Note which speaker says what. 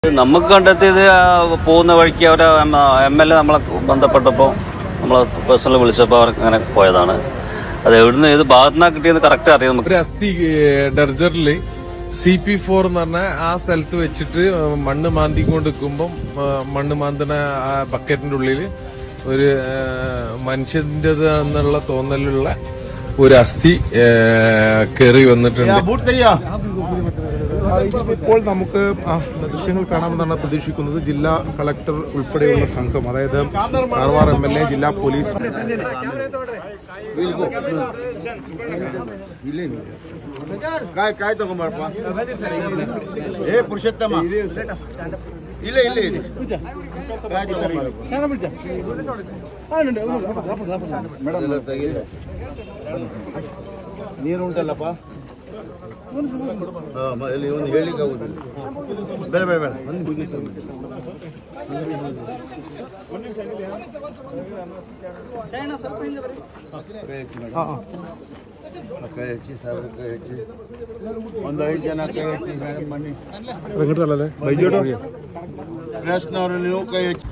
Speaker 1: നമുക്ക് കണ്ടെത്തിയത് പോകുന്ന വഴിക്ക് അവർ MLA നമ്മളെ ബന്ധപ്പെട്ടപ്പോൾ നമ്മൾ പേഴ്സണൽ വിളിച്ചപ്പോൾ അവർ അങ്ങനെ പോയതാണ്. അത് എവിടുന്ന് ഏത് ഭാഗത്തുനിന്നാണ് കിട്ടിയെന്ന് കറക്റ്റ് അറിയാം. നമുക്ക്
Speaker 2: ഒരു അസ്ഥി ഡർജറില് CP4 എന്ന് പറഞ്ഞ ആ സ്ഥലത്ത് വെച്ചിട്ട് മണ്ണ് മാന്തിക്കൊണ്ട് നിൽക്കുമ്പം മണ്ണ് മാന്തണ ആ ബക്കറ്റിന്റെ ഉള്ളിൽ ഒരു മനുഷ്യൻ്റെത് എന്നുള്ള തോന്നലുള്ള ഒരു അസ്ഥി കയറി വന്നിട്ടുണ്ട്.
Speaker 3: ഇപ്പോൾ നമുക്ക് ദൃശ്യങ്ങൾ കാണാമെന്നാണ് പ്രതീക്ഷിക്കുന്നത്. ജില്ലാ കളക്ടർ ഉൾപ്പെടെയുള്ള സംഘം, അതായത് കാർവാർ MLA, ജില്ലാ പോലീസ്
Speaker 4: ನೀರುಂಟಲ್ಲಪ್ಪ ಒಂದು ಹೇಳಿಕ್ಕೆ ಆಗುದಿಲ್ಲ. ಬೇಡ ಬೇಡ ಬೇಡ ಒಂದು ಕೈ ಹಚ್ಚಿ ಸಾವಿರ ಕೈ ಹಚ್ಚಿ ಒಂದು 5 ಜನ ಕೈ ಹಚ್ಚಿ ಮೇಡಮ್ ಬನ್ನಿ. ಬೈಜೋಡು ಪ್ರೆಸ್ನವರು ನೀವು ಕೈ ಹಚ್ಚಿ